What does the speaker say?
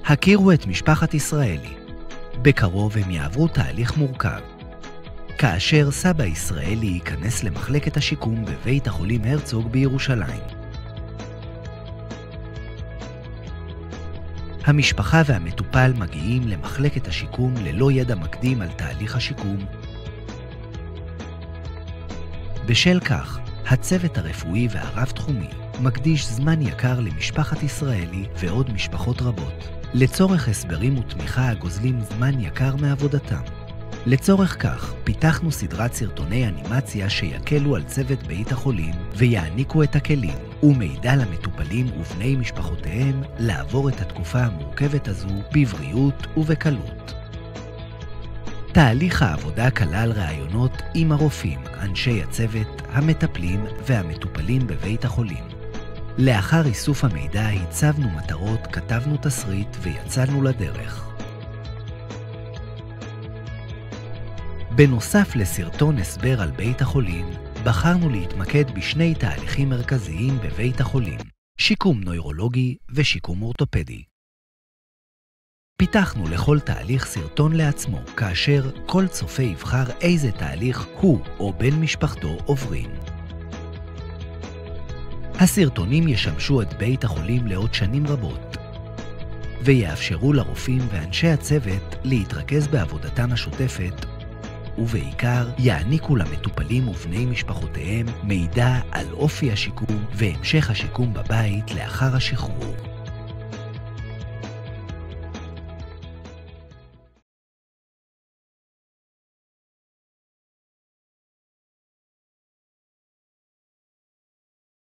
הכירו את משפחת ישראלי. בקרוב הם יעברו תהליך מורכב. כאשר סבא ישראלי ייכנס למחלקת השיקום בבית החולים הרצוג בירושלים. המשפחה והמטופל מגיעים למחלקת השיקום ללא ידע מקדים על תהליך השיקום. בשל כך, הצוות הרפואי והרב-תחומי מקדיש זמן יקר למשפחת ישראלי ועוד משפחות רבות. לצורך הסברים ותמיכה הגוזלים זמן יקר מעבודתם. לצורך כך, פיתחנו סדרת סרטוני אנימציה שיקלו על צוות בית החולים ויעניקו את הכלים ומידע למטופלים ובני משפחותיהם לעבור את התקופה המורכבת הזו בבריאות ובקלות. תהליך העבודה כלל ראיונות עם הרופאים, אנשי הצוות, המטפלים והמטופלים בבית החולים. לאחר איסוף המידע הצבנו מטרות, כתבנו תסריט ויצאנו לדרך. בנוסף לסרטון הסבר על בית החולים, בחרנו להתמקד בשני תהליכים מרכזיים בבית החולים, שיקום נוירולוגי ושיקום אורתופדי. פיתחנו לכל תהליך סרטון לעצמו, כאשר כל צופה יבחר איזה תהליך הוא או בן משפחתו עוברים. הסרטונים ישמשו את בית החולים לעוד שנים רבות, ויאפשרו לרופאים ואנשי הצוות להתרכז בעבודתם השוטפת, ובעיקר יעניקו למטופלים ובני משפחותיהם מידע על אופי השיקום והמשך השיקום בבית לאחר השחרור.